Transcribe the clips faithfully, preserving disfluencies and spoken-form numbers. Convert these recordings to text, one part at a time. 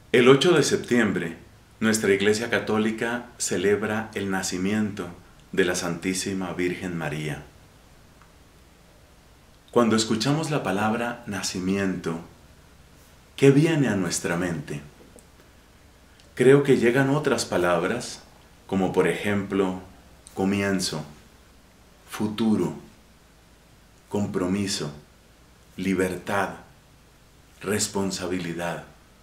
El ocho de septiembre, nuestra Iglesia Católica celebra el nacimiento de la Santísima Virgen María. Cuando escuchamos la palabra nacimiento, ¿qué viene a nuestra mente? Creo que llegan otras palabras, como por ejemplo, comienzo, futuro, compromiso, libertad, responsabilidad.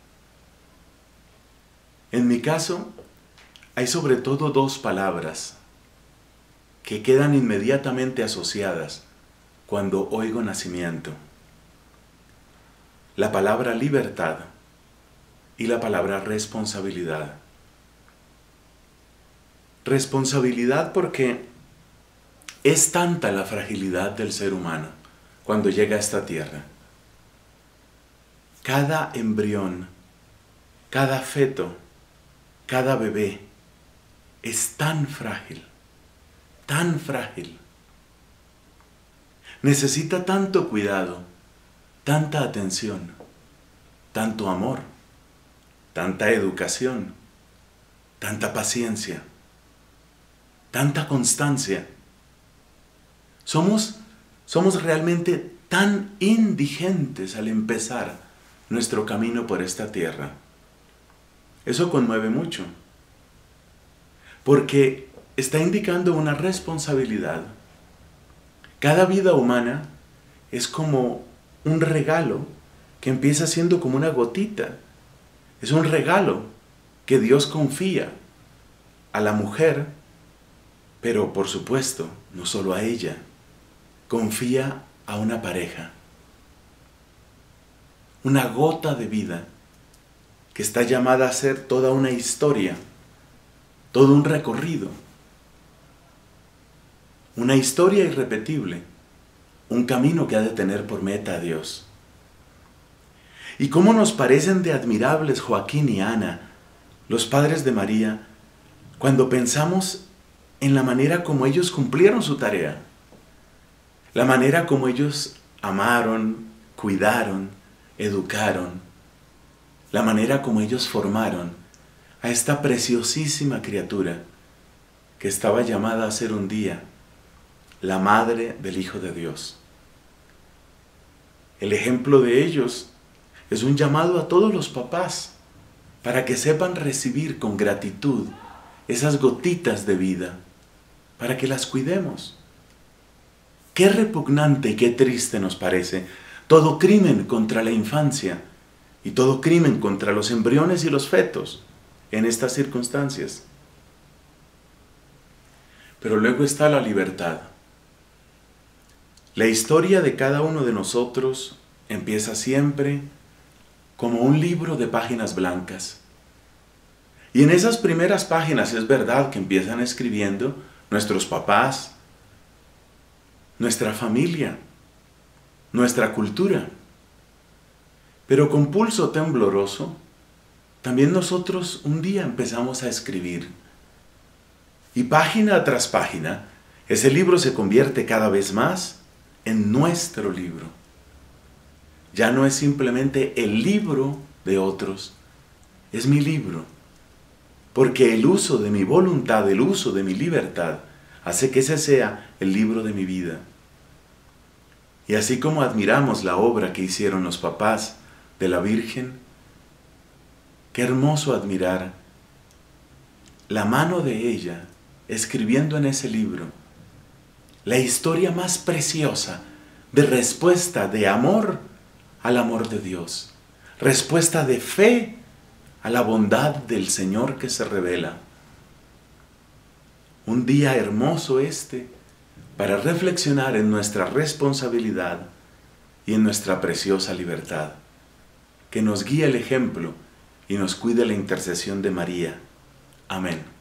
En mi caso, hay sobre todo dos palabras que quedan inmediatamente asociadas cuando oigo nacimiento. La palabra libertad y la palabra responsabilidad. Responsabilidad porque es tanta la fragilidad del ser humano cuando llega a esta tierra. Cada embrión, cada feto, cada bebé es tan frágil, tan frágil. Necesita tanto cuidado, tanta atención, tanto amor, tanta educación, tanta paciencia, tanta constancia. Somos, somos realmente tan indigentes al empezar nuestro camino por esta tierra. Eso conmueve mucho, porque está indicando una responsabilidad. Cada vida humana es como un regalo que empieza siendo como una gotita. Es un regalo que Dios confía a la mujer, pero por supuesto, no solo a ella, confía a una pareja. Una gota de vida que está llamada a ser toda una historia, todo un recorrido, una historia irrepetible, un camino que ha de tener por meta a Dios. Y cómo nos parecen de admirables Joaquín y Ana, los padres de María, cuando pensamos en la manera como ellos cumplieron su tarea, la manera como ellos amaron, cuidaron, educaron, la manera como ellos formaron a esta preciosísima criatura que estaba llamada a ser un día la madre del Hijo de Dios. El ejemplo de ellos es un llamado a todos los papás para que sepan recibir con gratitud esas gotitas de vida, para que las cuidemos. Qué repugnante y qué triste nos parece todo crimen contra la infancia y todo crimen contra los embriones y los fetos en estas circunstancias. Pero luego está la libertad. La historia de cada uno de nosotros empieza siempre como un libro de páginas blancas. Y en esas primeras páginas es verdad que empiezan escribiendo nuestros papás, nuestra familia, nuestra cultura. Pero con pulso tembloroso, también nosotros un día empezamos a escribir. Y página tras página, ese libro se convierte cada vez más en nuestro libro. Ya no es simplemente el libro de otros, es mi libro. Porque el uso de mi voluntad, el uso de mi libertad, hace que ese sea el libro de mi vida. Y así como admiramos la obra que hicieron los papás de la Virgen, qué hermoso admirar la mano de ella escribiendo en ese libro la historia más preciosa de respuesta de amor al amor de Dios, respuesta de fe a la bondad del Señor que se revela. Un día hermoso este para reflexionar en nuestra responsabilidad y en nuestra preciosa libertad. Que nos guíe el ejemplo y nos cuide la intercesión de María. Amén.